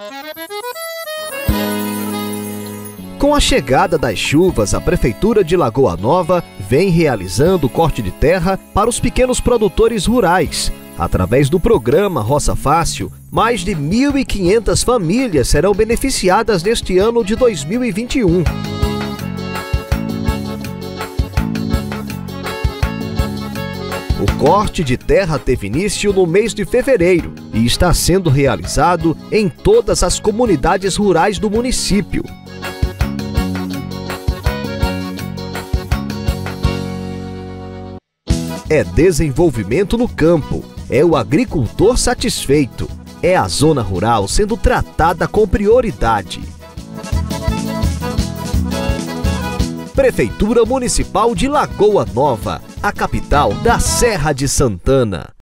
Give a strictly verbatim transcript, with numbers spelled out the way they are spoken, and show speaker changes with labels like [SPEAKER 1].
[SPEAKER 1] Com a chegada das chuvas, a Prefeitura de Lagoa Nova vem realizando o corte de terra para os pequenos produtores rurais. Através do programa Roça Fácil, mais de mil e quinhentas famílias serão beneficiadas neste ano de dois mil e vinte e um. O corte de terra teve início no mês de fevereiro e está sendo realizado em todas as comunidades rurais do município. É desenvolvimento no campo, é o agricultor satisfeito, é a zona rural sendo tratada com prioridade. Prefeitura Municipal de Lagoa Nova, a capital da Serra de Santana.